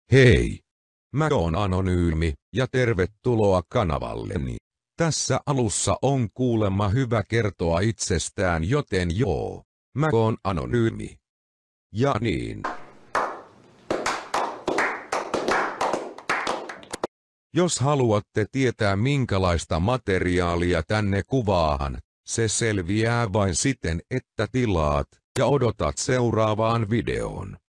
Hei! Mä oon anonyymi ja tervetuloa kanavalleni. Tässä alussa on kuulemma hyvä kertoa itsestään, joten joo, mä oon anonyymi. Ja niin. Jos haluatte tietää minkälaista materiaalia tänne kuvaan, se selviää vain siten, että tilaat ja odotat seuraavaan videoon.